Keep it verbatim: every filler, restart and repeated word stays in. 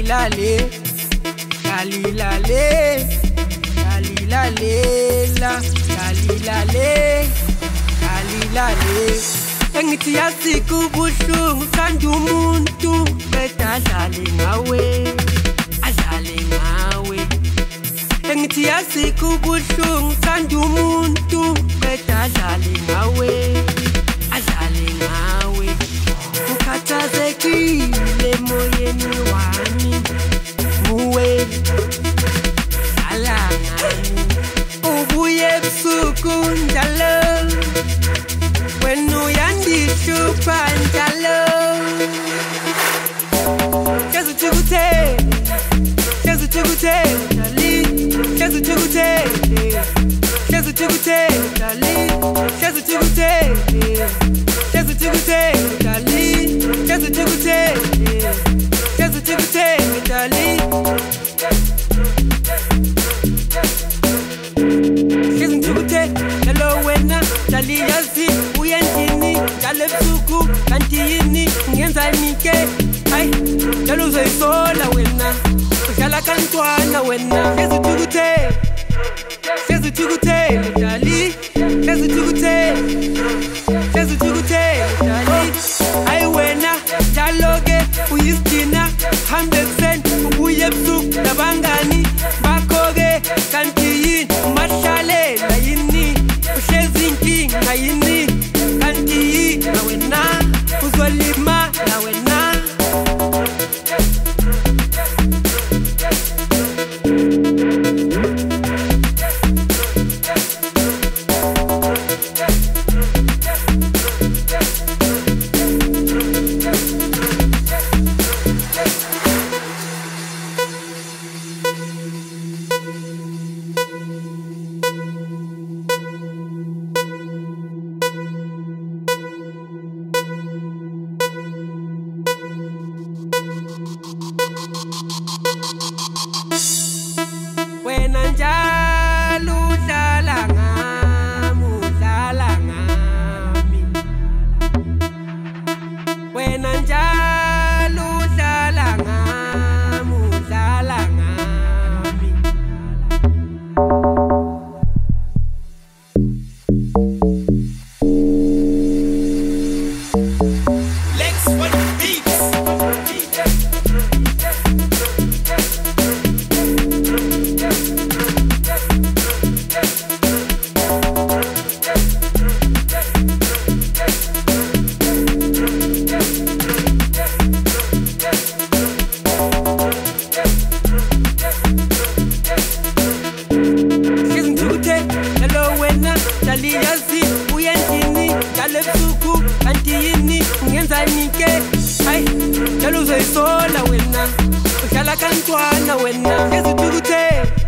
Galilale, Galilale, Galilale, la, Galilale, Galilale. Engithi yasiku buhlungu sanda umuntu beda adlale ngawe, adlale ngawe. Engithi yasiku buhlungu sanda umuntu beda adlale ngawe, adlale ngawe. Ukhathazekile emoyeni wami muwe alangani ubuye ebusuku njalo wena uyandishupha njalo hlezi uthukuthe dali hlezi uthukuthe hlezi uthukuthe dali hlezi uthukuthe hlezi uthukuthe dali hlezi uthukuthe hlezi uthukuthe dali hlezi uthukuthe hello wena dali yazi uyendini ngale busuku kanti yini ngenzani ke hayi njalo uzoyisola wena udlala kantwana wena hlezi uthukuthe hlezi uthukuthe dali hlezi uthukuthe hlezi uthukuthe dali hayi wena njalo ke uyisidina one hundred percent ubuye ebusuku nabangani bakho ke kanti yini umahlalela yini uhlezi inkinga yini kanti yini wena uzolima na wena wena njalo udlala ngami udlala ngami wena njalo udlala ngami udlala ngami Lex for the beats. Hello wena dali yazi uyendini ngale busuku kanti yini ngenzani ke hayi njalo uzoyisola wena udlala kantwana wena hlezi uthukuthe